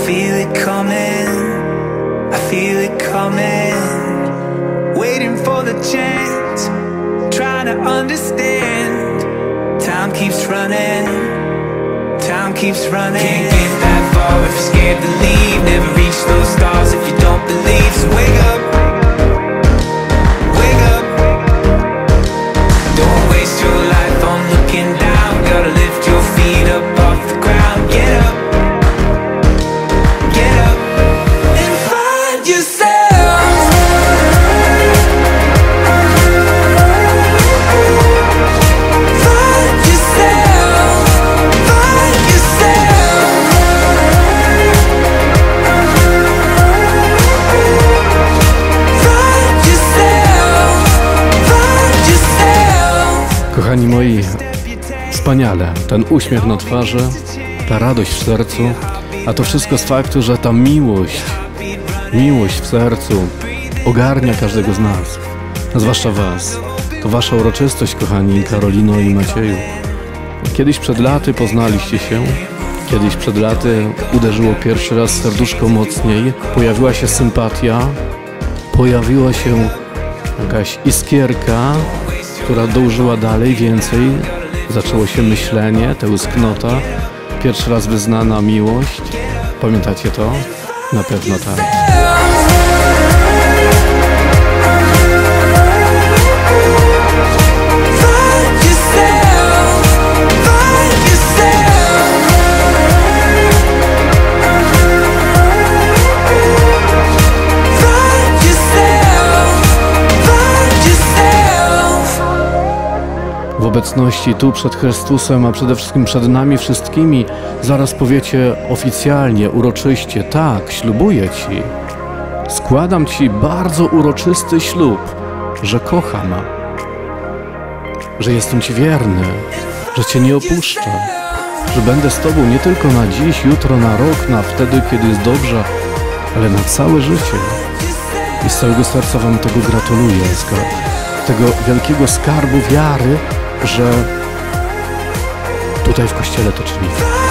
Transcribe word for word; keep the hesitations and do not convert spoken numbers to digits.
feel it coming, I feel it coming. Waiting for the chance, trying to understand. Time keeps running, time keeps running. Can't get that far if you're scared to leave. Never reach those stars if you don't believe. So wake up, wake up. Don't waste your life on looking down. Gotta lift your feet up off the ground. Get up, get up, and find yourself. Kochani moi, wspaniale, ten uśmiech na twarzy, ta radość w sercu, a to wszystko z faktu, że ta miłość, miłość w sercu ogarnia każdego z nas, a zwłaszcza was. To wasza uroczystość, kochani Karolino i Macieju. Kiedyś przed laty poznaliście się, kiedyś przed laty uderzyło pierwszy raz serduszko mocniej, pojawiła się sympatia, pojawiła się jakaś iskierka, która dążyła dalej, więcej. Zaczęło się myślenie, tęsknota, pierwszy raz wyznana miłość. Pamiętacie to? Na pewno tak. W obecności tu przed Chrystusem, a przede wszystkim przed nami wszystkimi, zaraz powiecie oficjalnie, uroczyście: tak, ślubuję Ci, składam Ci bardzo uroczysty ślub, że kocham, że jestem Ci wierny, że Cię nie opuszczę, że będę z Tobą nie tylko na dziś, jutro, na rok, na wtedy, kiedy jest dobrze, ale na całe życie. I z całego serca Wam tego gratuluję, z tego wielkiego skarbu wiary, że tutaj w Kościele to czyni.